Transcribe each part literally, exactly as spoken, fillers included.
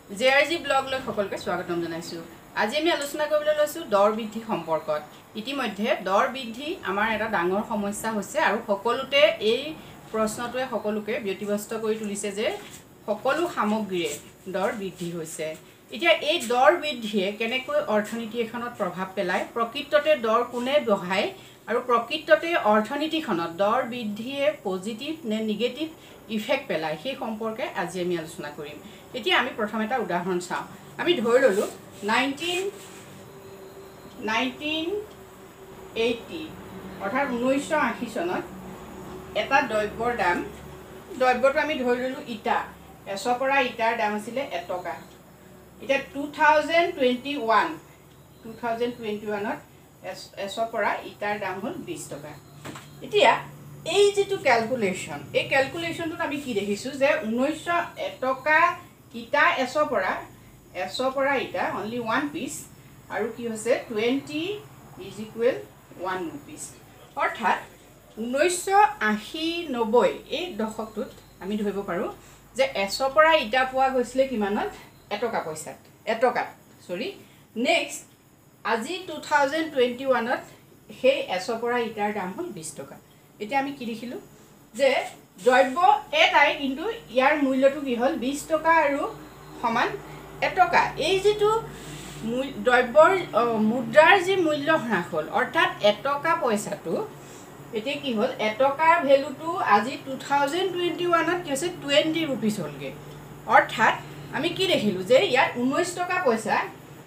J R G blog লৈ সকলোকে স্বাগতম জনাইছো। আজি আমি আলোচনা কৰিবলৈ লৈছো দৰ বৃদ্ধি সম্পৰ্কত। ইতিমধ্যে দৰ বৃদ্ধি আমাৰ এটা ডাঙৰ সমস্যা হৈছে আৰু সকলোতে এই প্ৰশ্নটোৱে সকলোকে ব্যতিব্যস্ত কৰি তুলিছে যে সকলো সামগ্ৰীৰে দৰ বৃদ্ধি হৈছে। এতিয়া এই দৰ বৃদ্ধিয়ে কেনেকৈ অৰ্থনীতি এখনত প্ৰভাৱ পেলায়, প্ৰকৃততে দৰ কোনে বঢ়ায় আৰু প্ৰকৃততে অৰ্থনীতিখনত দৰ বৃদ্ধিয়ে পজিটিভ নে নিগেটিভ ইফেক্ট পেলায় সেই সম্পৰ্কে আজি আমি আলোচনা কৰিম। এতিয়া আমি প্ৰথম এটা উদাহৰণ চাওঁ। আমি ধৰি ললোঁ নাইনটিন নাইনটিন এইটি অৰ্থাৎ ঊনৈছশ আশী চনত এটা দ্ৰব্যৰ দাম, দ্ৰব্যটো আমি ধৰি ললোঁ ইটা, এশৰ পৰা ইটাৰ দাম আছিলে এটকা। এতিয়া two thousand twenty one two thousand twenty ওৱানত এশৰ পৰা ইটাৰ দাম হ'ল বিছ টকা। এতিয়া এই যিটো কেলকুলেশ্যন, এই কেলকুলেশ্যনটোত আমি কি দেখিছোঁ যে ঊনৈছশ এটকা ইটা এশৰ পৰা এশৰ পৰা ইটা অনলি ওৱান পিচ আৰু কি হৈছে twenty is equal one rupees. অৰ্থাৎ ঊনৈছশ আশী নব্বৈ এই দশকটোত আমি ধৰিব পাৰোঁ যে এশৰ পৰা ইটা পোৱা গৈছিলে কিমানত? এটকা পইচাত, এটকাত চৰি। নেক্সট আজি টু থাউজেণ্ড টুৱেণ্টি ওৱানত সেই এশৰ পৰা ইটাৰ দাম হ'ল বিছ টকা। এতিয়া আমি কি দেখিলোঁ যে দ্ৰব্য এটাই, কিন্তু ইয়াৰ মূল্যটো কি হ'ল বিছ টকা আৰু সমান এটকা। এই যিটো দ্ৰব্যৰ মুদ্ৰাৰ যি মূল্য হ্ৰাস হ'ল, অৰ্থাৎ এটকা পইচাটো এতিয়া কি হ'ল, এটকাৰ ভেলুটো আজি টু থাউজেণ্ড টুৱেণ্টি ওৱানত কি হৈছে টুৱেণ্টি ৰুপিজ হ'লগৈ। অৰ্থাৎ আমি কি দেখিলোঁ যে ইয়াত ঊনৈছ টকা পইচা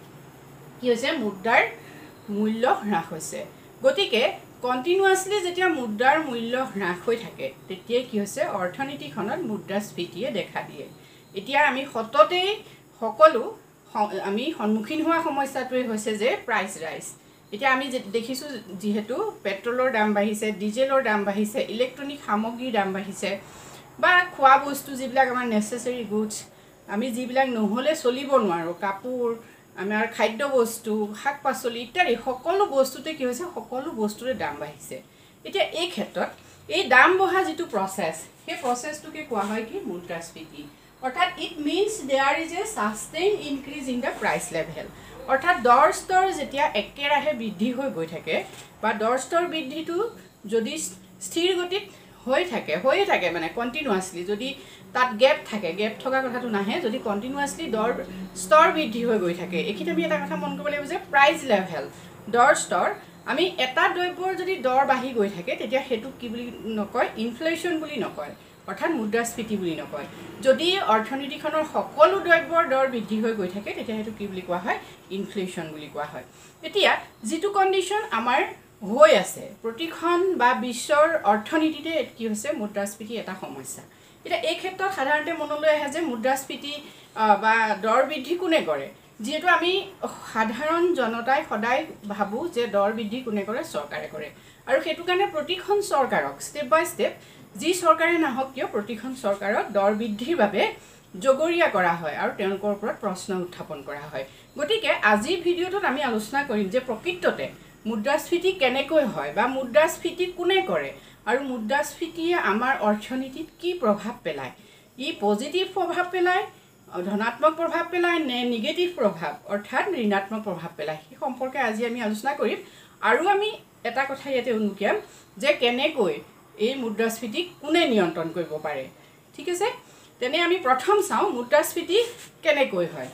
কি হৈছে মুদ্ৰাৰ মূল্য হ্ৰাস হৈছে। গতিকে কণ্টিনিউৱাছলি যেতিয়া মুদ্ৰাৰ মূল্য হ্ৰাস হৈ থাকে তেতিয়াই কি হৈছে অৰ্থনীতিখনত মুদ্ৰাস্ফীতিয়ে দেখা দিয়ে। এতিয়া আমি সততেই সকলো আমি সন্মুখীন হোৱা সমস্যাটোৱে হৈছে যে প্ৰাইচ ৰাইজ। এতিয়া আমি দেখিছোঁ যিহেতু পেট্ৰলৰ দাম বাঢ়িছে, ডিজেলৰ দাম বাঢ়িছে, ইলেক্ট্ৰনিক সামগ্ৰীৰ দাম বাঢ়িছে বা খোৱা বস্তু যিবিলাক আমাৰ নেচেচেৰী গুডছ, আমি যিবিলাক নহ'লে চলিব নোৱাৰোঁ, কাপোৰ, আমাৰ খাদ্য বস্তু, শাক পাচলি ইত্যাদি সকলো বস্তুতে কি হৈছে সকলো বস্তুৰে দাম বাঢ়িছে। এতিয়া এই ক্ষেত্ৰত এই দাম বঢ়া যিটো প্ৰচেছ, সেই প্ৰচেছটোকে কোৱা হয় কি মুদ্ৰাস্ফীতি। অৰ্থাৎ it means there is a sustain increase in the price level. অৰ্থাৎ দৰ স্তৰ যেতিয়া একেৰাহে বৃদ্ধি হৈ গৈ থাকে বা দৰ স্তৰ বৃদ্ধিটো যদি স্থিৰ গতিত হৈ থাকে হৈয়ে থাকে মানে কণ্টিনিউৱাছলি, যদি তাত গেপ থাকে, গেপ থকা কথাটো নাহে, যদি কণ্টিনিউৱাছলি দৰ স্তৰ বৃদ্ধি হৈ গৈ থাকে, এইখিনি আমি এটা কথা মন কৰিব লাগিব যে প্ৰাইচ লেভেল, দৰ স্তৰ, আমি এটা দ্ৰব্যৰ যদি দৰ বাঢ়ি গৈ থাকে তেতিয়া সেইটোক কি বুলি নকয়, ইনফ্লেশ্যন বুলি নকয়, অৰ্থাৎ মুদ্ৰাস্ফীতি বুলি নকয়। যদি অৰ্থনীতিখনৰ সকলো দ্ৰব্যৰ দৰ বৃদ্ধি হৈ গৈ থাকে তেতিয়া সেইটো কি বুলি কোৱা হয়, ইনফ্লেশ্যন বুলি কোৱা হয়। এতিয়া যিটো কণ্ডিশ্যন আমাৰ হৈ আছে প্ৰতিখন বা বিশ্বৰ অৰ্থনীতিতে কি হৈছে মুদ্ৰাস্ফীতি এটা সমস্যা। এতিয়া এই ক্ষেত্ৰত সাধাৰণতে মনলৈ আহে যে মুদ্ৰাস্ফীতি বা দৰ বৃদ্ধি কোনে কৰে? যিহেতু আমি সাধাৰণ জনতাই সদায় ভাবোঁ যে দৰ বৃদ্ধি কোনে কৰে? চৰকাৰে কৰে। আৰু সেইটো কাৰণে প্ৰতিখন চৰকাৰক ষ্টেপ বাই ষ্টেপ যি চৰকাৰে নাহক কিয় প্ৰতিখন চৰকাৰক দৰ বৃদ্ধিৰ বাবে জগৰীয়া কৰা হয় আৰু তেওঁলোকৰ ওপৰত প্ৰশ্ন উত্থাপন কৰা হয়। গতিকে আজিৰ ভিডিঅ'টোত আমি আলোচনা কৰিম যে প্ৰকৃততে মুদ্ৰাস্ফীতি কেনেকৈ হয় বা মুদ্ৰাস্ফীতি কোনে কৰে আৰু মুদ্ৰাস্ফীতিয়ে আমাৰ অৰ্থনীতিত কি প্ৰভাৱ পেলায়, ই পজিটিভ প্ৰভাৱ পেলায়, ধনাত্মক প্ৰভাৱ পেলায় নে নিগেটিভ প্ৰভাৱ অৰ্থাৎ ঋণাত্মক প্ৰভাৱ পেলায়, সেই সম্পৰ্কে আজি আমি আলোচনা কৰিম। আৰু আমি এটা কথা ইয়াতে উনুকিয়াম যে কেনেকৈ এই মুদ্ৰাস্ফীতিক কোনে নিয়ন্ত্ৰণ কৰিব পাৰে। ঠিক আছে, তেনে আমি প্ৰথম চাওঁ মুদ্ৰাস্ফীতি কেনেকৈ হয়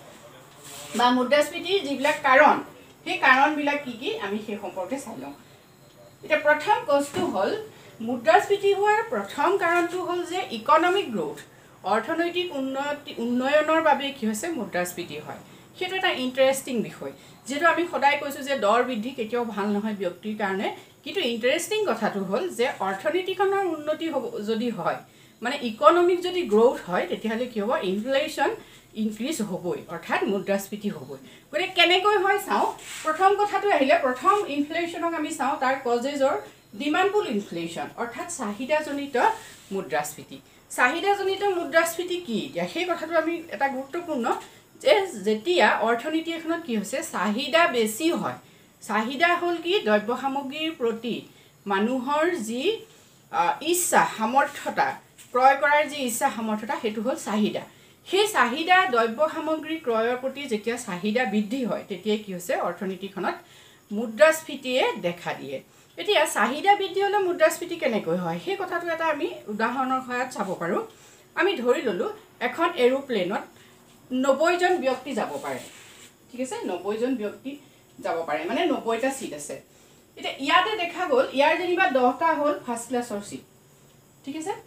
বা মুদ্ৰাস্ফীতিৰ যিবিলাক কাৰণ, সেই কাৰণবিলাক কি কি আমি সেই সম্পৰ্কে চাই লওঁ। এতিয়া প্ৰথম কজটো হ'ল মুদ্ৰাস্ফীতি হোৱাৰ প্ৰথম কাৰণটো হ'ল যে ইকনমিক গ্ৰ'থ, অৰ্থনৈতিক উন্নতি উন্নয়নৰ বাবে কি হৈছে মুদ্ৰাস্ফীতি হয়। সেইটো এটা ইণ্টাৰেষ্টিং বিষয়, যিহেতু আমি সদায় কৈছোঁ যে দৰ বৃদ্ধি কেতিয়াও ভাল নহয় ব্যক্তিৰ কাৰণে, কিন্তু ইণ্টাৰেষ্টিং কথাটো হ'ল যে অৰ্থনীতিখনৰ উন্নতি হ'ব যদি হয়, মানে ইকনমিক যদি গ্ৰ'থ হয় তেতিয়াহ'লে কি হ'ব, ইনফ্লেশ্যন ইনক্ৰিজ হ'বই, অৰ্থাৎ মুদ্ৰাস্ফীতি হ'বই। গতিকে কেনেকৈ হয় চাওঁ। প্ৰথম কথাটো আহিলে, প্ৰথম ইনফ্লেশ্যনক আমি চাওঁ তাৰ কজেজৰ ডিমাণ্ড পুল ইনফ্লেশ্যন অৰ্থাৎ চাহিদাজনিত মুদ্ৰাস্ফীতি। চাহিদাজনিত মুদ্ৰাস্ফীতি কি? এতিয়া সেই কথাটো আমি এটা গুৰুত্বপূৰ্ণ যে যেতিয়া অৰ্থনীতি এখনত কি হৈছে চাহিদা বেছি হয়, চাহিদা হ'ল কি দ্ৰব্য সামগ্ৰীৰ প্ৰতি মানুহৰ যি ইচ্ছা সামৰ্থ্যতা, ক্ৰয় কৰাৰ যি ইচ্ছা সামৰ্থ্যতা, সেইটো হ'ল চাহিদা। সেই চাহিদা দ্ৰব্য সামগ্ৰী ক্ৰয়ৰ প্ৰতি যেতিয়া চাহিদা বৃদ্ধি হয় তেতিয়া কি হৈছে অৰ্থনীতিখনত মুদ্ৰাস্ফীতিয়ে দেখা দিয়ে এতিয়া চাহিদা বৃদ্ধি হ'লে মুদ্ৰাস্ফীতি কেনেকৈ হয় সেই কথাটো এটা আমি উদাহৰণৰ সহায়ত চাব পাৰোঁ আমি ধৰি ললোঁ এখন এৰোপ্লেনত নব্বৈ জন ব্যক্তি যাব পাৰে ঠিক আছে নব্বৈ জন ব্যক্তি যাব পাৰে মানে নব্বৈটা সিট আছে এটা ইয়াতে দেখা গ'ল ইয়াৰ যেনিবা দহটা হ'ল ফাৰ্ষ্ট ক্লাছৰ সিট ঠিক আছে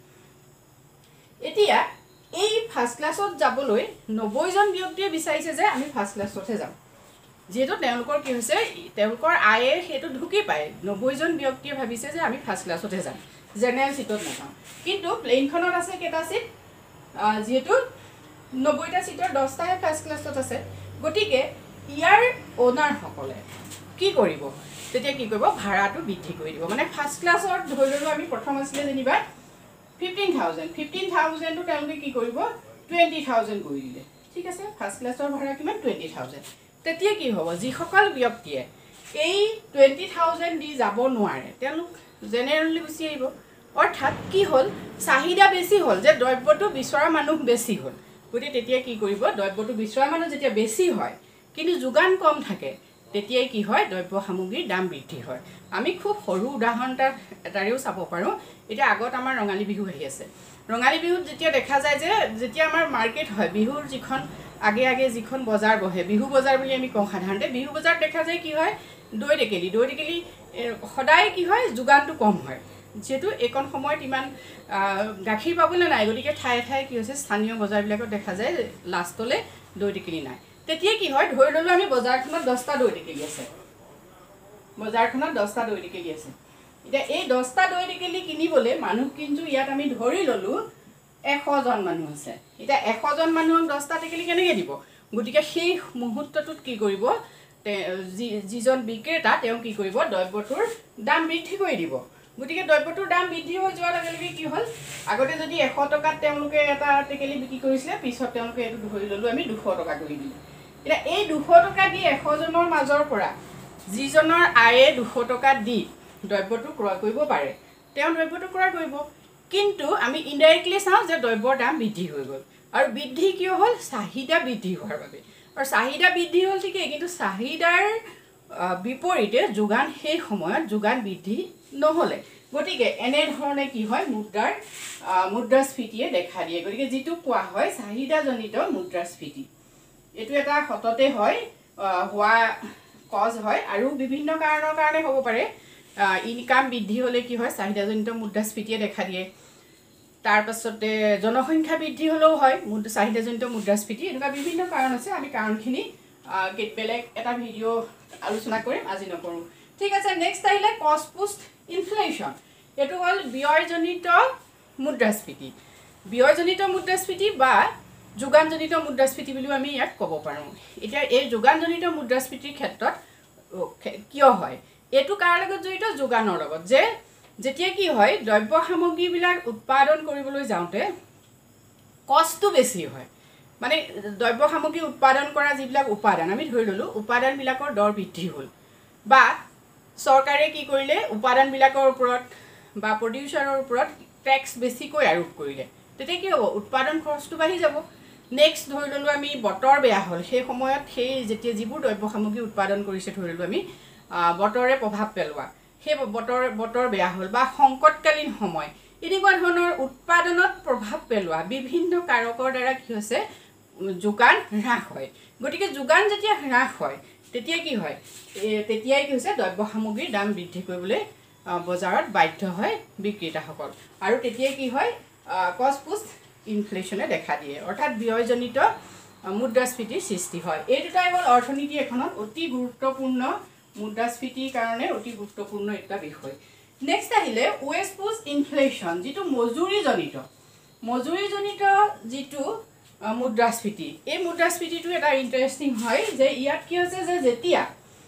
এতিয়া এই ফাৰ্ষ্ট ক্লাছত যাবলৈ নব্বৈ জন ব্যক্তিয়ে বিচাৰিছে যে আমি ফাৰ্ষ্ট ক্লাছতহে যাম যেহেতু তেওঁলোকৰ কি হৈছে তেওঁলোকৰ আয়ে সেইটো ঢুকি পায় নব্বৈ জন ব্যক্তিয়ে ভাবিছে যে আমি ফাৰ্ষ্ট ক্লাছতহে যাম জেনেৰেল সিটত নাযাওঁ কিন্তু প্লেনখনত আছে কেইটা সিট যেহেতু নব্বৈটা সিটৰ দহটাহে ফাৰ্ষ্ট ক্লাছত আছে গতিকে ইয়াৰ ওনাৰসকলে কি কৰিব তেতিয়া কি কৰিব ভাড়াটো বৃদ্ধি কৰি দিব মানে ফাৰ্ষ্ট ক্লাছত ধৰি ললোঁ আমি প্ৰথম আছিলে যেনিবা ফিফটিন থাউজেণ্ড ফিফটিন থাউজেণ্ডটো তেওঁলোকে কি কৰিব টুৱেণ্টি থাউজেণ্ড কৰি দিলে ঠিক আছে ফাৰ্ষ্ট ক্লাছৰ ভাড়া কিমান টুৱেণ্টি থাউজেণ্ড তেতিয়া কি হ'ব যিসকল ব্যক্তিয়ে এই টুৱেণ্টি থাউজেণ্ড দি যাব নোৱাৰে তেওঁলোক জেনেৰেলি গুচি আহিব অৰ্থাৎ কি হ'ল চাহিদা বেছি হ'ল যে দ্ৰব্যটো বিচৰা মানুহ বেছি হ'ল গতিকে তেতিয়া কি কৰিব দ্ৰব্যটো বিচৰা মানুহ যেতিয়া বেছি হয় কিন্তু যোগান কম থাকে তেতিয়াই কি হয় দ্ৰব্য সামগ্ৰীৰ দাম বৃদ্ধি হয় আমি খুব সৰু উদাহৰণ এটা এটাৰেও চাব পাৰোঁ এতিয়া আগত আমাৰ ৰঙালী বিহু আহি আছে ৰঙালী বিহুত যেতিয়া দেখা যায় যে যেতিয়া আমাৰ মাৰ্কেট হয় বিহুৰ যিখন আগে আগে যিখন বজাৰ বহে বিহু বজাৰ বুলি আমি কওঁ সাধাৰণতে বিহু বজাৰত দেখা যায় কি হয় দৈ টেকেলি দৈ টেকেলি সদায় কি হয় যোগানটো কম হয় যেহেতু এইকণ সময়ত ইমান গাখীৰ পাবলৈ নাই গতিকে ঠায়ে ঠায়ে কি হৈছে স্থানীয় বজাৰবিলাকত দেখা যায় লাষ্টলৈ দৈ টেকেলি নাই তেতিয়া কি হয় ধৰি ললোঁ আমি বজাৰখনত দহটা দৈ টেকেলি আছে বজাৰখনত দহটা দৈ টেকেলি আছে এতিয়া এই দহটা দৈ টেকেলি কিনিবলৈ মানুহ কিন্তু ইয়াত আমি ধৰি ললোঁ এশজন মানুহ আছে এতিয়া এশজন মানুহক দহটা টেকেলি কেনেকৈ দিব গতিকে সেই মুহূৰ্তটোত কি কৰিব যিজন বিক্ৰেতা তেওঁ কি কৰিব দ্ৰব্যটোৰ দাম বৃদ্ধি কৰি দিব গতিকে দ্ৰব্যটোৰ দাম বৃদ্ধি হৈ যোৱাৰ লগে লগে কি হ'ল আগতে যদি এশ টকাত তেওঁলোকে এটা টেকেলি বিক্ৰী কৰিছিলে পিছত তেওঁলোকে এইটো ধৰি ললোঁ আমি দুশ টকা কৰি দিলে এতিয়া এই দুশ টকা দি এশজনৰ মাজৰ পৰা যিজনৰ আয়ে দুশ টকা দি দ্ৰব্যটো ক্ৰয় কৰিব পাৰে তেওঁ দ্ৰব্যটো ক্ৰয় কৰিব কিন্তু আমি ইনডাইৰেক্টলি চাওঁ যে দ্ৰব্যৰ দাম বৃদ্ধি হৈ গ'ল আৰু বৃদ্ধি কিয় হ'ল চাহিদা বৃদ্ধি হোৱাৰ বাবে আৰু চাহিদা বৃদ্ধি হ'ল ঠিকেই কিন্তু চাহিদাৰ বিপৰীতে যোগান সেই সময়ত যোগান বৃদ্ধি নহ'লে গতিকে এনেধৰণে কি হয় মুদ্ৰাৰ মুদ্ৰাস্ফীতিয়ে দেখা দিয়ে গতিকে যিটো কোৱা হয় চাহিদাজনিত মুদ্ৰাস্ফীতি এইটো এটা সততে হয় হোৱা কজ হয় আৰু বিভিন্ন কাৰণৰ কাৰণে হ'ব পাৰে ইনকাম বৃদ্ধি হ'লে কি হয় চাহিদাজনিত মুদ্ৰাস্ফীতিয়ে দেখা দিয়ে তাৰ পাছতে জনসংখ্যা বৃদ্ধি হ'লেও হয় চাহিদাজনিত মুদ্ৰাস্ফীতি এনেকুৱা বিভিন্ন কাৰণ আছে আমি কাৰণখিনি বেলেগ এটা ভিডিঅ' আলোচনা কৰিম আজি নকৰোঁ ঠিক আছে নেক্সট আহিলে কষ্ট পুষ্ট ইনফ্লেশ্যন এইটো হ'ল ব্যয়জনিত মুদ্ৰাস্ফীতি ব্যয়জনিত মুদ্ৰাস্ফীতি বা যোগানজনিত মুদ্ৰাস্ফীতি বুলিও আমি ইয়াক ক'ব পাৰোঁ এতিয়া এই যোগানজনিত মুদ্ৰাস্ফীতিৰ ক্ষেত্ৰত কিয় হয় এইটো কাৰ লগত জড়িত যোগানৰ লগত যে যেতিয়া কি হয় দ্ৰব্য সামগ্ৰীবিলাক উৎপাদন কৰিবলৈ যাওঁতে কষ্টটো বেছি হয় মানে দ্ৰব্য সামগ্ৰী উৎপাদন কৰা যিবিলাক উপাদান আমি ধৰি ললোঁ উপাদানবিলাকৰ দৰ বৃদ্ধি হ'ল বা চৰকাৰে কি কৰিলে উপাদানবিলাকৰ ওপৰত বা প্ৰডিউচাৰৰ ওপৰত টেক্স বেছিকৈ আৰোপ কৰিলে তেতিয়া কি হ'ব উৎপাদন খৰচটো বাঢ়ি যাব নেক্সট ধৰি ললোঁ আমি বতৰ বেয়া হ'ল সেই সময়ত সেই যেতিয়া যিবোৰ দ্ৰব্য সামগ্ৰী উৎপাদন কৰিছে ধৰি ললোঁ আমি বতৰে প্ৰভাৱ পেলোৱা সেই বতৰ বতৰ বেয়া হ'ল বা সংকটকালীন সময় এনেকুৱা ধৰণৰ উৎপাদনত প্ৰভাৱ পেলোৱা বিভিন্ন কাৰকৰ দ্বাৰা কি হৈছে যোগান হ্ৰাস হয় গতিকে যোগান যেতিয়া হ্ৰাস হয় তেতিয়া কি হয় তেতিয়াই কি হৈছে দ্ৰব্য সামগ্ৰীৰ দাম বৃদ্ধি কৰিবলৈ বজাৰত বাধ্য হয় বিক্ৰেতাসকল আৰু তেতিয়াই কি হয় কষ্ট পুষ্ট ইনফ্লেশ্যনে দেখা দিয়ে অৰ্থাৎ ব্যয়জনিত মুদ্ৰাস্ফীতিৰ সৃষ্টি হয় এই দুটাই হ'ল অৰ্থনীতি এখনত অতি গুৰুত্বপূৰ্ণ মুদ্ৰাস্ফীতিৰ কাৰণে অতি গুৰুত্বপূৰ্ণ এটা বিষয় নেক্সট আহিলে ৱেজ পুষ্ট ইনফ্লেশ্যন যিটো মজুৰিজনিত মজুৰিজনিত যিটো মুদ্ৰাস্ফীতি এই মুদ্ৰাস্ফীতিটো এটা ইণ্টাৰেষ্টিং হয় যে ইয়াত কি হৈছে যে যেতিয়া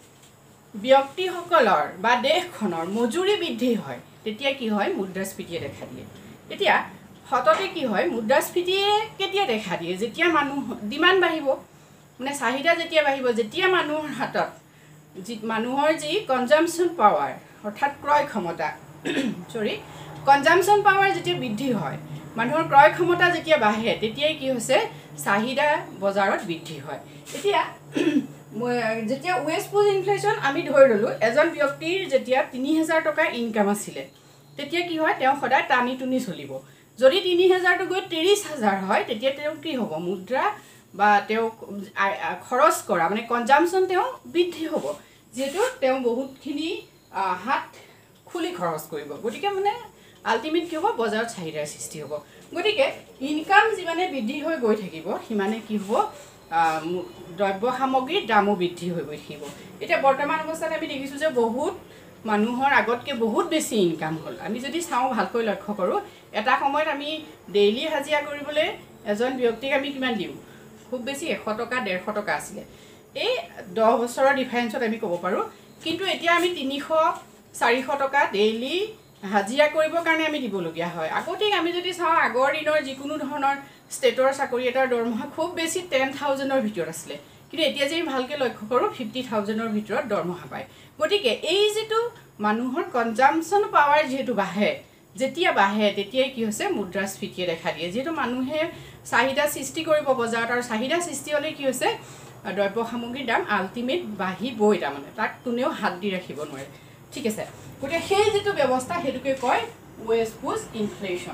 ব্যক্তিসকলৰ বা দেশখনৰ মজুৰি বৃদ্ধি হয় তেতিয়া কি হয় মুদ্ৰাস্ফীতিয়ে দেখা দিয়ে এতিয়া হততে কি হয় মুদ্ৰাস্ফীতিয়ে কেতিয়া দেখা দিয়ে যেতিয়া মানুহ ডিমাণ্ড বাঢ়িব মানে চাহিদা যেতিয়া বাঢ়িব যেতিয়া মানুহৰ হাতত যি মানুহৰ যি কনজাম্পশ্যন পাৱাৰ অৰ্থাৎ ক্ৰয় ক্ষমতা সৰি কনজাম্পশ্যন পাৱাৰ যেতিয়া বৃদ্ধি হয় মানুহৰ ক্ৰয় ক্ষমতা যেতিয়া বাঢ়ে তেতিয়াই কি হৈছে চাহিদা বজাৰত বৃদ্ধি হয় এতিয়া যেতিয়া ওয়েজ পুজ ইনফ্লেশ্যন আমি ধৰি ললোঁ এজন ব্যক্তিৰ যেতিয়া তিনি হাজাৰ টকা ইনকাম আছিলে তেতিয়া কি হয় তেওঁ সদায় টানি টুনি চলিব যদি তিনি হাজাৰটো গৈ ত্ৰিছ হাজাৰ হয় তেতিয়া তেওঁ কি হ'ব মুদ্ৰা বা তেওঁ খৰচ কৰা মানে কনজাম্পশ্যন তেওঁ বৃদ্ধি হ'ব যেহেতু তেওঁ বহুতখিনি হাত খুলি খৰচ কৰিব গতিকে মানে আল্টিমেট কি হ'ব বজাৰত চাহিদাৰ সৃষ্টি হ'ব গতিকে ইনকাম যিমানে বৃদ্ধি হৈ গৈ থাকিব সিমানে কি হ'ব দ্ৰব্য সামগ্ৰীৰ দামো বৃদ্ধি হৈ গৈ থাকিব এতিয়া বৰ্তমান অৱস্থাত আমি দেখিছোঁ যে বহুত মানুহৰ আগতকৈ বহুত বেছি ইনকাম হ'ল আমি যদি চাওঁ ভালকৈ লক্ষ্য কৰোঁ এটা সময়ত আমি ডেইলি হাজিৰা কৰিবলৈ এজন ব্যক্তিক আমি কিমান দিওঁ খুব বেছি এশ টকা ডেৰশ টকা আছিলে এই দহ বছৰৰ ডিফাৰেঞ্চত আমি ক'ব পাৰোঁ কিন্তু এতিয়া আমি তিনিশ চাৰিশ টকা ডেইলি হাজিৰা কৰিবৰ কাৰণে আমি দিবলগীয়া হয় আগতে আমি যদি চাওঁ আগৰ দিনৰ যিকোনো ধৰণৰ ষ্টেটৰ চাকৰি এটাৰ দৰমহা খুব বেছি টেন থাউজেণ্ডৰ ভিতৰত আছিলে কিন্তু এতিয়া যদি ভালকৈ লক্ষ্য কৰোঁ ফিফটি থাউজেণ্ডৰ ভিতৰত দৰমহা পায় গতিকে এই যিটো মানুহৰ কনজাম্পশ্যন পাৱাৰ যিহেতু বাঢ়ে যেতিয়া বাঢ়ে তেতিয়াই কি হৈছে মুদ্ৰাস্ফীতিয়ে দেখা দিয়ে যিহেতু মানুহে চাহিদা সৃষ্টি কৰিব বজাৰত আৰু চাহিদা সৃষ্টি হ'লে কি হৈছে দ্ৰব্য সামগ্ৰীৰ দাম আল্টিমেট বাঢ়িবই তাৰমানে তাক কোনেও হাত দি ৰাখিব নোৱাৰে ঠিক আছে গতিকে সেই যিটো ব্যৱস্থা সেইটোকে কয় ওয়েজ পুজ ইনফ্লেশ্যন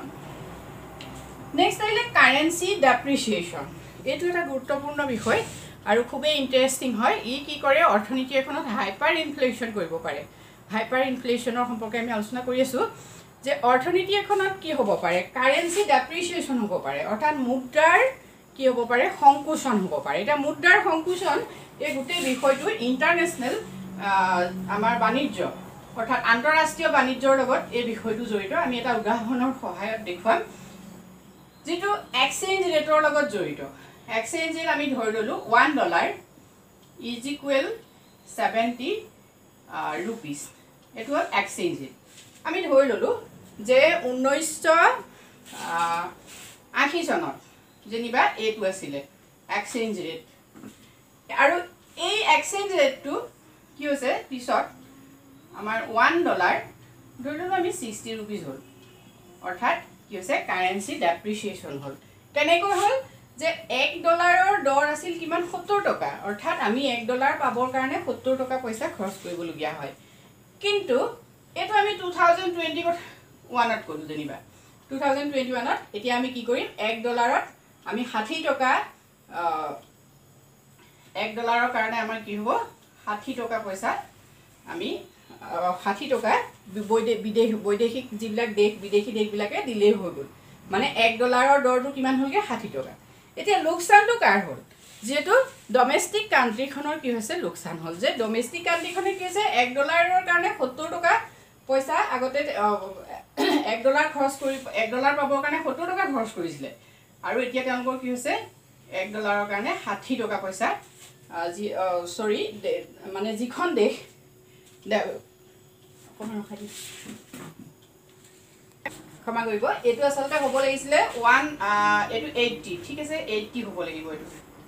নেক্সট আহিলে কাৰেঞ্চি ডেপ্ৰিচিয়েশ্যন এইটো এটা গুৰুত্বপূৰ্ণ বিষয় আৰু খুবেই ইণ্টাৰেষ্টিং হয় ই কি কৰে অৰ্থনীতি এখনত হাইপাৰ ইনফ্লেশ্যন কৰিব পাৰে হাইপাৰ ইনফ্লেশ্যনৰ সম্পৰ্কে আমি আলোচনা কৰি আছোঁ যে অৰ্থনীতি এখনত কি হ'ব পাৰে কাৰেঞ্চি ডেপ্ৰিচিয়েশ্যন হ'ব পাৰে অৰ্থাৎ মুদ্ৰাৰ কি হ'ব পাৰে সংকোচন হ'ব পাৰে এতিয়া মুদ্ৰাৰ সংকোচন এই গোটেই বিষয়টো ইণ্টাৰনেশ্যনেল আমাৰ বাণিজ্য অৰ্থাৎ আন্তঃৰাষ্ট্ৰীয় বাণিজ্যৰ লগত এই বিষয়টো জড়িত আমি এটা উদাহৰণৰ সহায়ত দেখুৱাম যিটো এক্সচেঞ্জ ৰেটৰ লগত জড়িত এক্সচেঞ্জ ৰেট আমি ধৰি ল'লোঁ one dollar is equal seventy rupees এইটো হ'ল এক্সচেঞ্জ ৰেট আমি ধৰি ল'লোঁ যে ঊনৈছশ আশী চনত যেনিবা এইটো আছিলে এক্সচেঞ্জ ৰেট আৰু এই এক্সচেঞ্জ ৰেটটো কি হৈছে পিছত আমাৰ ওৱান ডলাৰ ধৰি ল'লোঁ আমি ছিক্সটি ৰুপিজ হ'ল অৰ্থাৎ কি হৈছে কাৰেঞ্চি ডেপ্ৰিচিয়েশ্যন হ'ল কেনেকৈ হ'ল যে এক ডলাৰৰ দৰ আছিল কিমান সত্তৰ টকা অৰ্থাৎ আমি এক ডলাৰ পাবৰ কাৰণে সত্তৰ টকা পইচা খৰচ কৰিবলগীয়া হয় কিন্তু এইটো আমি টু থাউজেণ্ড টুৱেণ্টি ওৱানত ক'লোঁ যেনিবা টু থাউজেণ্ড টুৱেণ্টি ওৱানত এতিয়া আমি কি কৰিম এক ডলাৰত আমি ষাঠি টকা এক ডলাৰৰ কাৰণে আমাৰ কি হ'ব ষাঠি টকা পইচা আমি ষাঠি টকা বিদেশ বৈদেশিক যিবিলাক দেশ বিদেশী দেশবিলাকে দিলেই হৈ গ'ল মানে এক ডলাৰৰ দৰটো কিমান হ'লগৈ ষাঠি টকা এতিয়া লোকচানটো কাৰ হ'ল যেহেতু ডমেষ্টিক কাণ্ট্ৰিখনৰ কি হৈছে লোকচান হ'ল যে ডমেষ্টিক কাণ্ট্ৰিখনে কি হৈছে এক ডলাৰৰ কাৰণে সত্তৰ টকা পইচা আগতে এক ডলাৰ খৰচ কৰি এক ডলাৰ পাবৰ কাৰণে সত্তৰ টকা খৰচ কৰিছিলে আৰু এতিয়া তেওঁলোকৰ কি হৈছে এক ডলাৰৰ কাৰণে ষাঠি টকা পইচা যি চৰি মানে যিখন দেশ ক্ষমা কৰিব এইটো আচলতে হ'ব লাগিছিলে ওৱান এইটো এইটটি ঠিক আছে এইটটি হ'ব লাগিব এইটো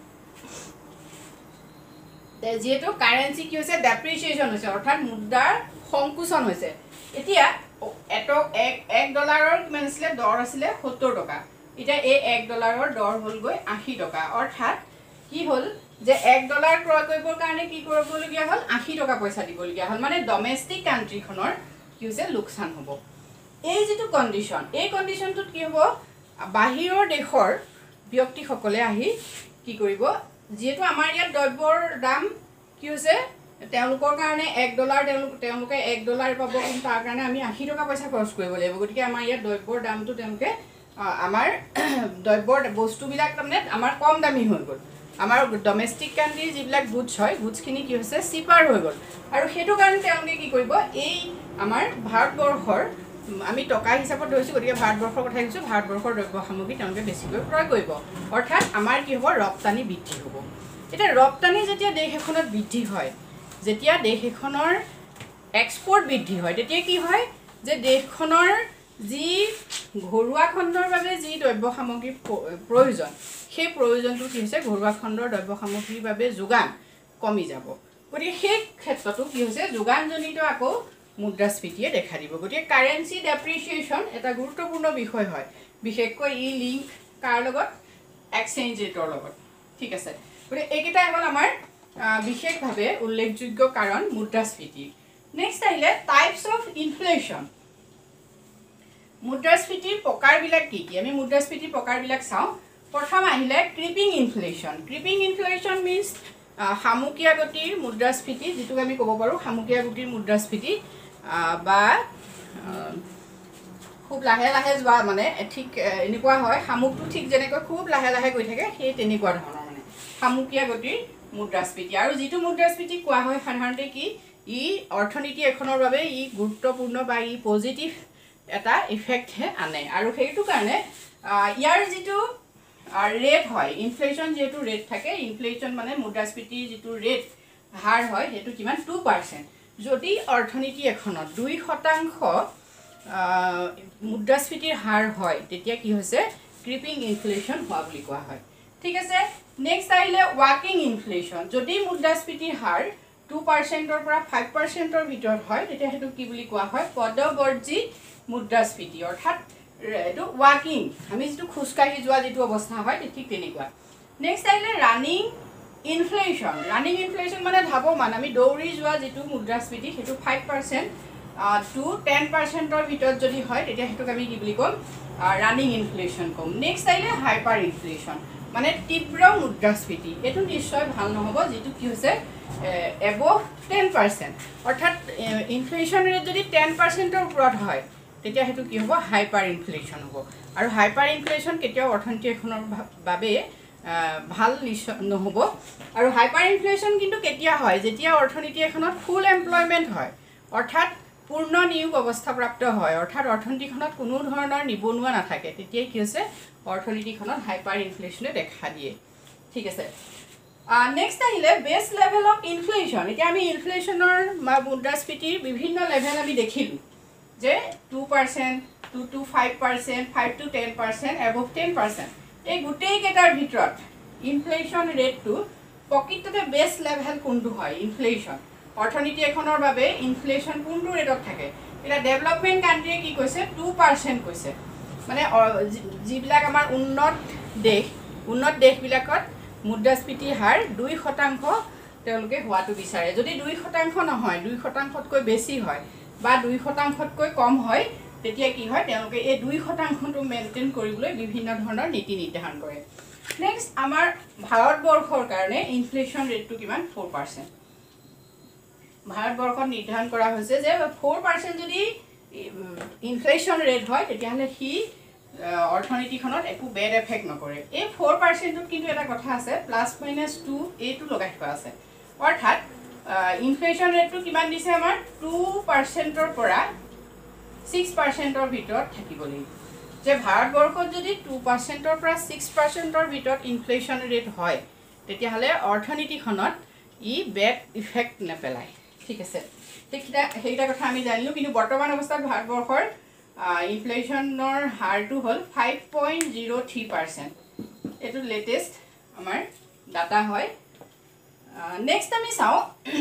যিহেতু কাৰেঞ্চি কি হৈছে ডেপ্ৰিচিয়েশ্যন হৈছে অৰ্থাৎ মুদ্ৰাৰ সংকোচন হৈছে এতিয়া এট এক এক ডলাৰৰ কিমান আছিলে দৰ আছিলে সত্তৰ টকা এতিয়া এই এক ডলাৰৰ দৰ হ'লগৈ আশী টকা অৰ্থাৎ কি হ'ল যে এক ডলাৰ ক্ৰয় কৰিবৰ কাৰণে কি কৰিবলগীয়া হ'ল আশী টকা পইচা দিবলগীয়া হ'ল মানে ডমেষ্টিক কাণ্ট্ৰিখনৰ কি হৈছে লোকচান হ'ব এই যিটো কণ্ডিশ্যন এই কণ্ডিশ্যনটোত কি হ'ব বাহিৰৰ দেশৰ ব্যক্তিসকলে আহি কি কৰিব যিহেতু আমাৰ ইয়াত দ্ৰব্যৰ দাম কি হৈছে তেওঁলোকৰ কাৰণে এক ডলাৰ তেওঁলোক তেওঁলোকে এক ডলাৰ পাব কিন্তু তাৰ কাৰণে আমি আশী টকা পইচা খৰচ কৰিব লাগিব গতিকে আমাৰ ইয়াত দ্ৰব্যৰ দামটো তেওঁলোকে আমাৰ দ্ৰব্যৰ বস্তুবিলাক তাৰমানে আমাৰ কম দামী হৈ গ'ল আমাৰ ডমেষ্টিক কাণ্ট্ৰিৰ যিবিলাক গুডছ হয় গুডছখিনি কি হৈছে চিপাৰ হৈ গ'ল আৰু সেইটো কাৰণে তেওঁলোকে কি কৰিব এই আমাৰ ভাৰতবৰ্ষৰ আমি টকা হিচাপত ধৰিছোঁ গতিকে ভাৰতবৰ্ষৰ কথা কৈছোঁ ভাৰতবৰ্ষৰ দ্ৰব্য সামগ্ৰী তেওঁলোকে বেছিকৈ ক্ৰয় কৰিব অৰ্থাৎ আমাৰ কি হ'ব ৰপ্তানি বৃদ্ধি হ'ব এতিয়া ৰপ্তানি যেতিয়া দেশ এখনত বৃদ্ধি হয় যেতিয়া দেশ এখনৰ এক্সপৰ্ট বৃদ্ধি হয় তেতিয়া কি হয় যে দেশখনৰ যি ঘৰুৱা খণ্ডৰ বাবে যি দ্ৰব্য সামগ্ৰীৰ প্ৰয়োজন সেই প্ৰয়োজনটো কি হৈছে ঘৰুৱা খণ্ডৰ দ্ৰব্য সামগ্ৰীৰ বাবে যোগান কমি যাব গতিকে সেই ক্ষেত্ৰতো কি হৈছে যোগানজনিত আকৌ মুদ্ৰাস্ফীতিয়ে দেখা দিব গতিকে কাৰেন্সি ডেপ্ৰিচিয়েশ্যন এটা গুৰুত্বপূৰ্ণ বিষয় হয় বিশেষকৈ ই লিংক কাৰ লগত এক্সচেঞ্জ ৰেটৰ লগত ঠিক আছে গতিকে এইকেইটা হ'ল আমাৰ বিশেষভাৱে উল্লেখযোগ্য কাৰণ মুদ্ৰাস্ফীতি নেক্সট আহিলে টাইপছ অফ ইনফ্লেশ্যন মুদ্ৰাস্ফীতিৰ প্ৰকাৰবিলাক কি কি আমি মুদ্ৰাস্ফীতিৰ প্ৰকাৰবিলাক চাওঁ প্ৰথম আহিলে creeping inflation creeping inflation means সামুকীয়া গতিৰ মুদ্ৰাস্ফীতি যিটোক আমি ক'ব পাৰোঁ সামুকীয়া গতিৰ মুদ্ৰাস্ফীতি বা খুব লাহে লাহে যোৱা মানে ঠিক এনেকুৱা হয় সামুকটো ঠিক যেনেকৈ খুব লাহে লাহে গৈ থাকে সেই তেনেকুৱা ধৰণৰ মানে সামুকীয়া গতিৰ মুদ্ৰাস্ফীতি আৰু যিটো মুদ্ৰাস্ফীতি কোৱা হয় সাধাৰণতে কি ই অৰ্থনীতি এখনৰ বাবে ই গুৰুত্বপূৰ্ণ বা ই পজিটিভ এটা ইফেক্টহে আনে আৰু সেইটো কাৰণে ইয়াৰ যিটো ৰেট হয় ইনফ্লেশ্যন যিহেতু ৰেট থাকে ইনফ্লেশ্যন মানে মুদ্ৰাস্ফীতিৰ যিটো ৰেট হাৰ হয় সেইটো কিমান টু পাৰ্চেণ্ট যদি অৰ্থনীতি এখনত দুই শতাংশ মুদ্ৰাস্ফীতিৰ হাৰ হয় তেতিয়া কি হৈছে ক্ৰিপিং ইনফ্লেশ্যন হোৱা বুলি কোৱা হয় ঠিক আছে নেক্সট আহিলে ৱাকিং ইনফ্লেশ্যন যদি মুদ্ৰাস্ফীতিৰ হাৰ টু পাৰ্চেণ্টৰ পৰা ফাইভ পাৰ্চেণ্টৰ ভিতৰত হয় তেতিয়া সেইটো কি বুলি কোৱা হয় পদবৰ্জী মুদ্ৰাস্ফীতি অৰ্থাৎ এইটো ৱাকিং আমি যিটো খোজকাঢ়ি যোৱা যিটো অৱস্থা হয় ঠিক তেনেকুৱা নেক্সট আহিলে ৰানিং ইনফ্লেশ্যন ৰানিং ইনফ্লেশ্যন মানে ধাৱমান আমি দৌৰি যোৱা যিটো মুদ্ৰাস্ফীতি সেইটো ফাইভ পাৰ্চেণ্ট টু টেন পাৰ্চেণ্টৰ ভিতৰত যদি হয় তেতিয়া সেইটোক আমি কি বুলি ক'ম ৰানিং ইনফ্লেশ্যন ক'ম নেক্সট আহিলে হাইপাৰ ইনফ্লেশ্যন মানে তীব্ৰ মুদ্ৰাস্ফীতি এইটো নিশ্চয় ভাল নহ'ব যিটো কি হৈছে এবভ টেন পাৰ্চেণ্ট অৰ্থাৎ ইনফ্লেশ্যন ৰেট যদি টেন পাৰ্চেণ্টৰ ওপৰত হয় তেতিয়া সেইটো কি হ'ব হাইপাৰ ইনফ্লেশ্যন হ'ব আৰু হাইপাৰ ইনফ্লেশ্যন কেতিয়াও অৰ্থনীতি এখনৰ বাবে ভাল নহ'ব আৰু হাইপাৰ ইনফ্লেশ্যন কিন্তু কেতিয়া হয় যেতিয়া অৰ্থনীতি এখনত ফুল এমপ্লয়মেণ্ট হয় অৰ্থাৎ পূৰ্ণ নিয়োগ অৱস্থাপ্ৰাপ্ত হয় অৰ্থাৎ অৰ্থনীতিখনত কোনো ধৰণৰ নিবনুৱা নাথাকে তেতিয়াই কি হৈছে অৰ্থনীতিখনত হাইপাৰ ইনফ্লেশ্যনে দেখা দিয়ে ঠিক আছে নেক্সট আহিলে বেছ লেভেল অফ ইনফ্লেশ্যন এতিয়া আমি ইনফ্লেশ্যনৰ বা মুদ্ৰাস্ফীতিৰ বিভিন্ন লেভেল আমি দেখিলোঁ যে two percent two to five percent five to ten percent above ten percent এই গোটেইকেইটাৰ ভিতৰত ইনফ্লেশ্যন ৰেটটো প্ৰকৃততে বেছ লেভেল কোনটো হয় ইনফ্লেশ্যন অৰ্থনীতি এখনৰ বাবে ইনফ্লেশ্যন কোনটো ৰেটত থাকে এতিয়া ডেভেলপমেণ্ট কাণ্ট্ৰিয়ে কি কৈছে টু পাৰ্চেণ্ট কৈছে মানে যিবিলাক আমাৰ উন্নত দেশ উন্নত দেশবিলাকত মুদ্ৰাস্ফীতিৰ হাৰ দুই শতাংশ তেওঁলোকে হোৱাটো বিচাৰে যদি দুই শতাংশ নহয় দুই শতাংশতকৈ বেছি হয় বা দুই শতাংশতকৈ কম হয় তেতিয়া কি হয় তেওঁলোকে এই দুই শতাংশটো মেইনটেইন কৰিবলৈ বিভিন্ন ধৰণৰ নীতি নিৰ্ধাৰণ কৰে নেক্সট আমাৰ ভাৰতবৰ্ষৰ কাৰণে ইনফ্লেশ্যন ৰেটটো কিমান ফ'ৰ পাৰ্চেণ্ট ভাৰতবৰ্ষত নিৰ্ধাৰণ কৰা হৈছে যে ফ'ৰ পাৰ্চেণ্ট যদি ইনফ্লেশ্যন ৰেট হয় তেতিয়াহ'লে সি অৰ্থনীতিখনত একো বেড এফেক্ট নকৰে এই ফ'ৰ পাৰ্চেণ্টত কিন্তু এটা কথা আছে প্লাছ মাইনাছ টু এইটো লগাই থোৱা আছে অৰ্থাৎ ইনফ্লেশ্যন ৰেটটো কিমান দিছে আমাৰ টু পাৰ্চেণ্টৰ পৰা ছিক্স পাৰ্চেণ্টৰ ভিতৰত থাকিব লাগিব যে ভাৰতবৰ্ষত যদি টু পাৰ্চেণ্টৰ পৰা ছিক্স পাৰ্চেণ্টৰ ভিতৰত ইনফ্লেশ্যন ৰেট হয় তেতিয়াহ'লে অৰ্থনীতিখনত ই বেড ইফেক্ট নেপেলায় ঠিক আছে সেইকেইটা সেইকেইটা কথা আমি জানিলোঁ কিন্তু বৰ্তমান অৱস্থাত ভাৰতবৰ্ষৰ ইনফ্লেশ্যনৰ হাৰটো হ'ল five point zero' three percent এইটো লেটেষ্ট আমাৰ ডাটা হয় নেক্সট আমি চাওঁ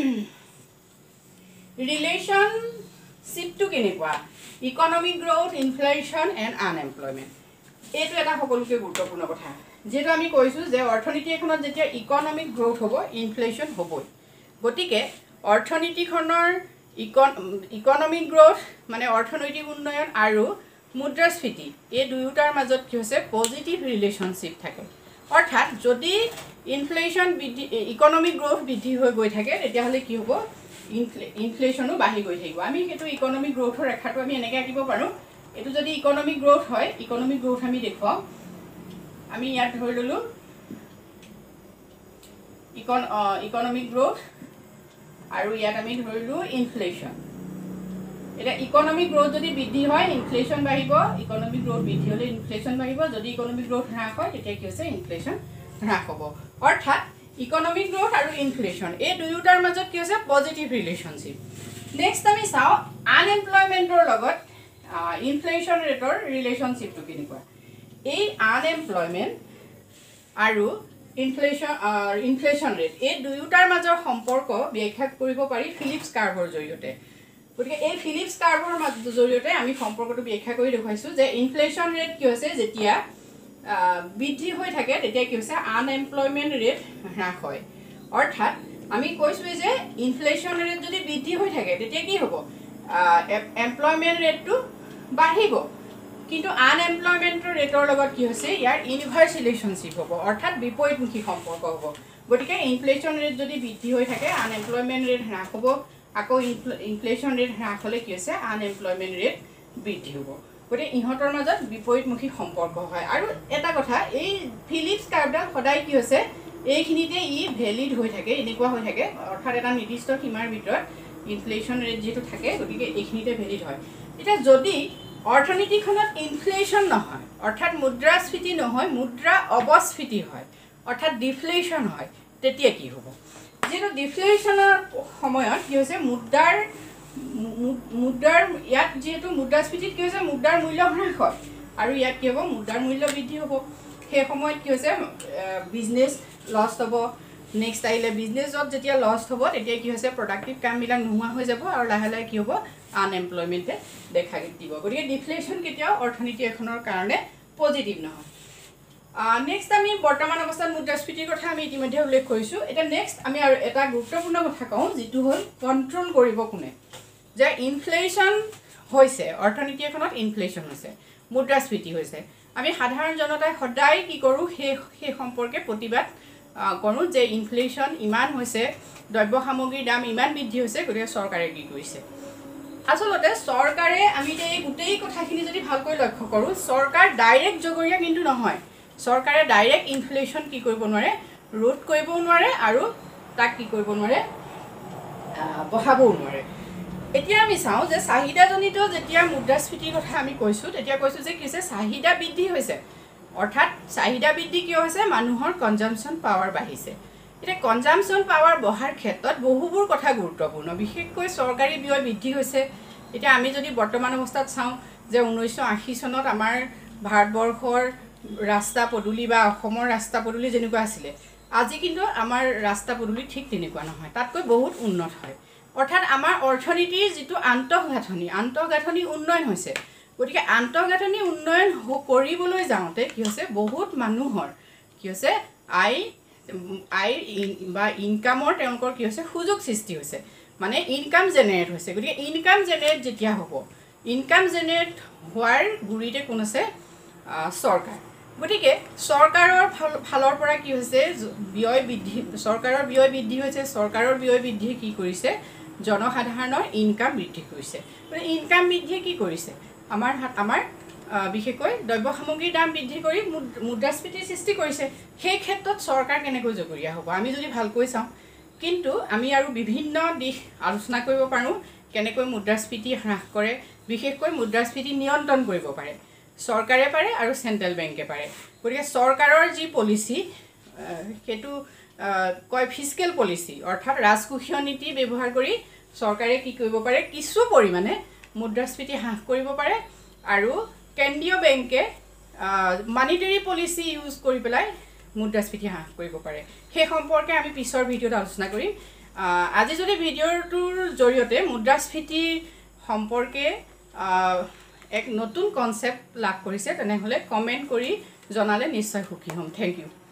ৰিলেশ্যনশ্বিপটো কেনেকুৱা economic growth inflation and unemployment এইটো এটা সকলোতকৈ গুৰুত্বপূৰ্ণ কথা যিহেতু আমি কৈছোঁ যে অৰ্থনীতি এখনত যেতিয়া ইকনমিক গ্ৰ'থ হ'ব ইনফ্লেশ্যন হ'বই গতিকে অৰ্থনীতিখনৰ ইকন ইকনমিক গ্ৰ'থ মানে অৰ্থনৈতিক উন্নয়ন আৰু মুদ্ৰাস্ফীতি এই দুয়োটাৰ মাজত কি হৈছে পজিটিভ ৰিলেশ্যনশ্বিপ থাকে অৰ্থাৎ যদি ইনফ্লেশ্যন বৃদ্ধি ইকনমিক গ্ৰ'থ বৃদ্ধি হৈ গৈ থাকে তেতিয়াহ'লে কি হ'ব ইনফ্লে ইনফ্লেশ্যনো বাঢ়ি গৈ থাকিব আমি সেইটো ইকনমিক গ্ৰ'থৰ ৰেখাটো আমি এনেকৈ আঁকিব পাৰোঁ এইটো যদি ইকনমিক গ্ৰ'থ হয় ইকনমিক গ্ৰ'থ আমি দেখুৱাওঁ আমি ইয়াত ধৰি ল'লোঁ ইকন ইকনমিক গ্ৰ'থ আৰু ইয়াত আমি ধৰিলোঁ ইনফ্লেশ্যন এটা ইকনমিক গ্ৰ'থ যদি বৃদ্ধি হয় ইনফ্লেশ্যন বাঢ়িব ইকনমিক গ্ৰ'থ বৃদ্ধি হ'লে ইনফ্লেশ্যন বাঢ়িব যদি ইকনমিক গ্ৰ'থ হ্ৰাস হয় তেতিয়া কি হৈছে ইনফ্লেশ্যন হ্ৰাস হ'ব অৰ্থাৎ ইকনমিক গ্ৰ'থ আৰু ইনফ্লেশ্যন এই দুয়োটাৰ মাজত কি হৈছে পজিটিভ ৰিলেশ্যনশ্বিপ নেক্সট আমি চাওঁ আনএমপ্লয়মেণ্টৰ লগত ইনফ্লেশ্যন ৰেটৰ ৰিলেশ্যনশ্বিপটো কেনেকুৱা এই আনএমপ্লয়মেণ্ট আৰু ইনফ্লেশ্যন ইনফ্লেশ্যন ৰেট এই দুয়োটাৰ মাজৰ সম্পৰ্ক ব্যাখ্যা কৰিব পাৰি ফিলিপছ কাৰ্ভৰ জৰিয়তে গতিকে এই ফিলিপছ কাৰ্ভৰ জৰিয়তে আমি সম্পৰ্কটো ব্যাখ্যা কৰি দেখুৱাইছোঁ যে ইনফ্লেশ্যন ৰেট কি হৈছে যেতিয়া বৃদ্ধি হৈ থাকে তেতিয়া কি হৈছে আনএমপ্লয়মেণ্ট ৰেট হ্ৰাস হয় অৰ্থাৎ আমি কৈছোঁৱে যে ইনফ্লেশ্যন ৰেট যদি বৃদ্ধি হৈ থাকে তেতিয়া কি হ'ব এমপ্লয়মেণ্ট ৰেটটো বাঢ়িব কিন্তু আনএমপ্লয়মেণ্টৰ ৰেটৰ লগত কি হৈছে ইয়াৰ ইনভাৰ্চ ৰিলেশ্যনশ্বিপ হ'ব অৰ্থাৎ বিপৰীতমুখী সম্পৰ্ক হ'ব গতিকে ইনফ্লেশ্যন ৰেট যদি বৃদ্ধি হৈ থাকে আনএমপ্লয়মেণ্ট ৰেট হ্ৰাস হ'ব আকৌ ইনফ্লেশ্যন ৰেট হ্ৰাস হ'লে কি হৈছে আনএমপ্লয়মেণ্ট ৰেট বৃদ্ধি হ'ব গতিকে ইহঁতৰ মাজত বিপৰীতমুখী সম্পৰ্ক হয় আৰু এটা কথা এই ফিলিপছ কাৰ্ভডাল সদায় কি হৈছে এইখিনিতে ই ভেলিড হৈ থাকে এনেকুৱা হৈ থাকে অৰ্থাৎ এটা নিৰ্দিষ্ট সীমাৰ ভিতৰত ইনফ্লেশ্যন ৰেট যিটো থাকে গতিকে এইখিনিতে ভেলিড হয় এতিয়া যদি অৰ্থনীতিখনত ইনফ্লেশ্যন নহয় অৰ্থাৎ মুদ্ৰাস্ফীতি নহয় মুদ্ৰা অৱস্ফীতি হয় অৰ্থাৎ ডিফ্লেশ্যন হয় তেতিয়া কি হ'ব যিহেতু ডিফ্লেশ্যনৰ সময়ত কি হৈছে মুদ্ৰাৰ মুদ্ৰাৰ ইয়াত যিহেতু মুদ্ৰাস্ফীতিত কি হৈছে মুদ্ৰাৰ মূল্য হ্ৰাস হয় আৰু ইয়াত কি হ'ব মুদ্ৰাৰ মূল্য বৃদ্ধি হ'ব সেই সময়ত কি হৈছে বিজনেছ লছ হ'ব নেক্সট আহিলে বিজনেছত যেতিয়া লছ হ'ব তেতিয়া কি হৈছে প্ৰডাক্টিভ কামবিলাক নোহোৱা হৈ যাব আৰু লাহে লাহে কি হ'ব আনএমপ্লয়মেণ্টে দেখা দিব গতিকে ডিফ্লেশ্যন কেতিয়াও অৰ্থনীতি এখনৰ কাৰণে পজিটিভ নহয় নেক্সট আমি বৰ্তমান অৱস্থাত মুদ্ৰাস্ফীতিৰ কথা আমি ইতিমধ্যে উল্লেখ কৰিছোঁ এতিয়া নেক্সট আমি আৰু এটা গুৰুত্বপূৰ্ণ কথা কওঁ যিটো হ'ল কণ্ট্ৰল কৰিব কোনে যে ইনফ্লেশ্যন হৈছে অৰ্থনীতি এখনত ইনফ্লেশ্যন হৈছে মুদ্ৰাস্ফীতি হৈছে আমি সাধাৰণ জনতাই সদায় কি কৰোঁ সেই সেই সম্পৰ্কে প্ৰতিবাদ কৰোঁ যে ইনফ্লেশ্যন ইমান হৈছে দ্ৰব্য সামগ্ৰীৰ দাম ইমান বৃদ্ধি হৈছে গতিকে চৰকাৰে কি কৰিছে আচলতে চৰকাৰে আমি এই গোটেই কথাখিনি যদি ভালকৈ লক্ষ্য কৰোঁ চৰকাৰ ডাইৰেক্ট জগৰীয়া কিন্তু নহয় চৰকাৰে ডাইৰেক্ট ইনফ্লেশ্যন কি কৰিব নোৱাৰে ৰোধ কৰিবও নোৱাৰে আৰু তাক কি কৰিব নোৱাৰে বঢ়াবও নোৱাৰে এতিয়া আমি চাওঁ যে চাহিদাজনিত যেতিয়া মুদ্ৰাস্ফীতিৰ কথা আমি কৈছোঁ তেতিয়া কৈছোঁ যে কি হৈছে চাহিদা বৃদ্ধি হৈছে অৰ্থাৎ চাহিদা বৃদ্ধি কিয় হৈছে মানুহৰ কনজাম্পশ্যন পাৱাৰ বাঢ়িছে এতিয়া কনজাম্পশ্যন পাৱাৰ বঢ়াৰ ক্ষেত্ৰত বহুবোৰ কথা গুৰুত্বপূৰ্ণ বিশেষকৈ চৰকাৰী ব্যয় বৃদ্ধি হৈছে এতিয়া আমি যদি বৰ্তমান অৱস্থাত চাওঁ যে ঊনৈছশ আশী চনত আমাৰ ভাৰতবৰ্ষৰ ৰাস্তা পদূলি বা অসমৰ ৰাস্তা পদূলি যেনেকুৱা আছিলে আজি কিন্তু আমাৰ ৰাস্তা পদূলি ঠিক তেনেকুৱা নহয় তাতকৈ বহুত উন্নত হয় অৰ্থাৎ আমাৰ অৰ্থনীতিৰ যিটো আন্তঃগাঁথনি আন্তঃগাঁথনি উন্নয়ন হৈছে গতিকে আন্তঃগাঁথনি উন্নয়ন কৰিবলৈ যাওঁতে কি হৈছে বহুত মানুহৰ কি হৈছে আই আই বা ইনকামৰ তেওঁলোকৰ কি হৈছে সুযোগ সৃষ্টি হৈছে মানে ইনকাম জেনেৰেট হৈছে গতিকে ইনকাম জেনেৰেট যেতিয়া হ'ব ইনকাম জেনেৰেট হোৱাৰ গুৰিতে কোন আছে চৰকাৰ গতিকে চৰকাৰৰ ফালৰ পৰা কি হৈছে ব্যয় বৃদ্ধি চৰকাৰৰ ব্যয় বৃদ্ধি হৈছে চৰকাৰৰ ব্যয় বৃদ্ধিয়ে কি কৰিছে জনসাধাৰণৰ ইনকাম বৃদ্ধি কৰিছে গতিকে ইনকাম বৃদ্ধিয়ে কি কৰিছে আমাৰ আমাৰ বিশেষকৈ দ্ৰব্য সামগ্ৰীৰ দাম বৃদ্ধি কৰি মুদ্ৰাস্ফীতিৰ সৃষ্টি কৰিছে সেই ক্ষেত্ৰত চৰকাৰ কেনেকৈ জগৰীয়া হ'ব আমি যদি ভালকৈ চাওঁ কিন্তু আমি আৰু বিভিন্ন দিশ আলোচনা কৰিব পাৰোঁ কেনেকৈ মুদ্ৰাস্ফীতি হ্ৰাস কৰে বিশেষকৈ মুদ্ৰাস্ফীতি নিয়ন্ত্ৰণ কৰিব পাৰে চৰকাৰে পাৰে আৰু চেণ্ট্ৰেল বেংকে পাৰে গতিকে চৰকাৰৰ যি পলিচি সেইটো কয় ফিস্কেল পলিচি অৰ্থাৎ ৰাজকোষীয় নীতি ব্যৱহাৰ কৰি চৰকাৰে কি কৰিব পাৰে কিছু পৰিমাণে মুদ্ৰাস্ফীতি হ্ৰাস কৰিব পাৰে আৰু কেন্দ্ৰীয় বেংকে মানিটাৰী পলিচি ইউজ কৰি পেলাই মুদ্ৰাস্ফীতি হ্ৰাস কৰিব পাৰে সেই সম্পৰ্কে আমি পিছৰ ভিডিঅ'ত আলোচনা কৰিম আজি যদি ভিডিঅ'টোৰ জৰিয়তে মুদ্ৰাস্ফীতি সম্পৰ্কে এক নতুন কনসেপ্ট লাভ কৰিছে তেনেহলে কমেন্ট কৰি জনালে নিশ্চয় সুখী হ'ম থ্যাংক ইউ